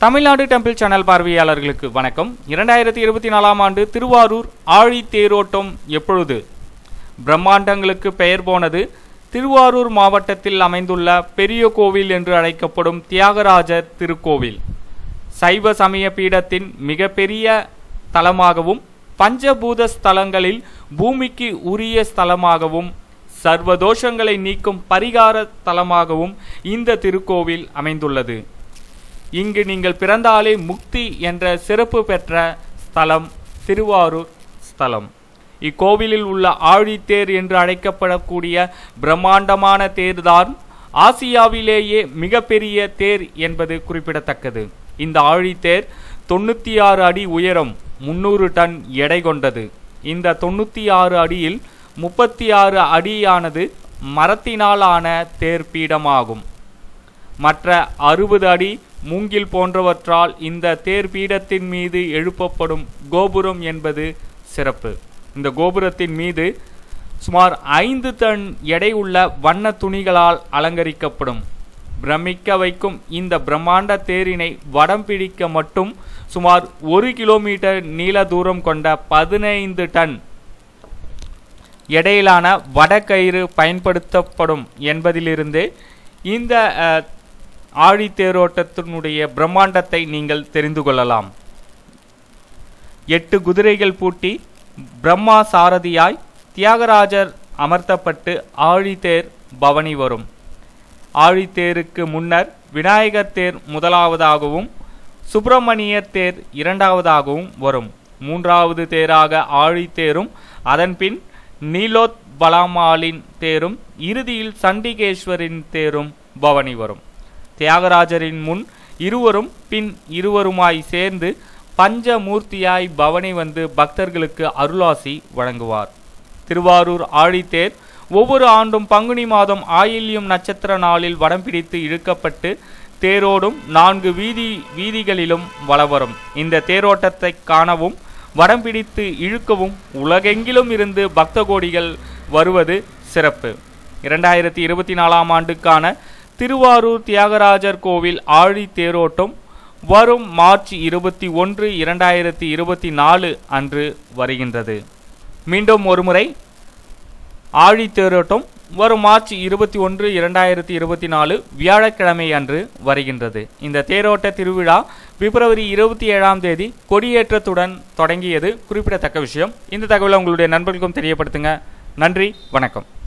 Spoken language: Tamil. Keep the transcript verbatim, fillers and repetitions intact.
தமிழ்நாடு டெம்பிள் சேனல் பார்வையாளர்களுக்கு வணக்கம். இரண்டாயிரத்தி இருபத்தி நாலாம் ஆண்டு திருவாரூர் ஆழி தேரோட்டம் எப்பொழுது? பிரம்மாண்டங்களுக்கு பெயர் போனது திருவாரூர் மாவட்டத்தில் அமைந்துள்ள பெரிய கோவில் என்று அழைக்கப்படும் தியாகராஜர் திருக்கோவில். சைவ சமய பீடத்தின் மிகப்பெரிய தலமாகவும் பஞ்சபூத ஸ்தலங்களில் பூமிக்கு உரிய ஸ்தலமாகவும் சர்வதோஷங்களை நீக்கும் பரிகார தலமாகவும் இந்த திருக்கோவில் அமைந்துள்ளது. இங்கு நீங்கள் பிறந்தாலே முக்தி என்ற சிறப்பு பெற்ற ஸ்தலம் திருவாரூர் ஸ்தலம். இக்கோவிலில் உள்ள ஆழித்தேர் என்று அழைக்கப்படக்கூடிய பிரம்மாண்டமான தேர்தான் ஆசியாவிலேயே மிகப்பெரிய தேர் என்பது குறிப்பிடத்தக்கது. இந்த ஆழித்தேர் தொண்ணூற்றி ஆறு அடி உயரம், முன்னூறு டன் எடை கொண்டது. இந்த தொண்ணூற்றி ஆறு அடியில் முப்பத்தி ஆறு அடியானது மரத்தினால் ஆன தேர் பீடமாகும். மற்ற அறுபது அடி மூங்கில் போன்றவற்றால் இந்த தேர் பீடத்தின் மீது எழுப்பப்படும் கோபுரம் என்பது சிறப்பு. இந்த கோபுரத்தின் மீது சுமார் ஐந்து டன் எடை உள்ள வண்ண துணிகளால் அலங்கரிக்கப்படும். பிரமிக்க வைக்கும் இந்த பிரம்மாண்ட தேரினை வடம் பிடிக்க மட்டும் சுமார் ஒரு கிலோமீட்டர் நீள தூரம் கொண்ட பதினைந்து டன் எடையிலான வடக்கயிறு பயன்படுத்தப்படும் என்பதிலிருந்து இந்த ஆழித்தேரோட்டத்தினுடைய பிரம்மாண்டத்தை நீங்கள் தெரிந்து கொள்ளலாம். எட்டு குதிரைகள் பூட்டி பிரம்மா சாரதியாய் தியாகராஜர் அமர்த்தப்பட்டு ஆழித்தேர் பவனி வரும். ஆழித்தேருக்கு முன்னர் விநாயகர் தேர் முதலாவதாகவும் சுப்பிரமணியர் தேர் இரண்டாவதாகவும் வரும். மூன்றாவது தேராக ஆழித்தேரும் அதன்பின் நீலோத் பலாமாலின் தேரும் இறுதியில் சண்டிகேஸ்வரின் தேரும் பவனி வரும். தியாகராஜரின் முன் இருவரும் பின் இருவருமாய் சேர்ந்து பஞ்சமூர்த்தியாய் பவனி வந்து பக்தர்களுக்கு அருளாசி வழங்குவார். திருவாரூர் ஆழித்தேர் ஒவ்வொரு ஆண்டும் பங்குனி மாதம் ஆயில்யம் நட்சத்திர நாளில் வடம் பிடித்து இழுக்கப்பட்டு தேரோடும் நான்கு வீதி வீதிகளிலும் வளவரும். இந்த தேரோட்டத்தை காணவும் வடம் பிடித்து இழுக்கவும் உலகெங்கிலும் இருந்து பக்த கோடிகள் வருவது சிறப்பு. இரண்டாயிரத்தி இருபத்தி நாலாம் ஆண்டுக்கான திருவாரூர் தியாகராஜர் கோவில் ஆழி தேரோட்டம் வரும் மார்ச் இருபத்தி ஒன்று இரண்டாயிரத்தி இருபத்தி நாலு அன்று வருகின்றது. மீண்டும் ஒருமுறை ஆழி தேரோட்டம் வரும் மார்ச் இருபத்தி ஒன்று இரண்டாயிரத்தி இருபத்தி நாலு வியாழக்கிழமை அன்று வருகின்றது. இந்த தேரோட்ட திருவிழா பிப்ரவரி இருபத்தி ஏழாம் தேதி கொடியேற்றத்துடன் தொடங்கியது குறிப்பிடத்தக்க விஷயம். இந்த தகவலை உங்களுடைய நண்பர்களுக்கும் தெரியப்படுத்துங்க. நன்றி, வணக்கம்.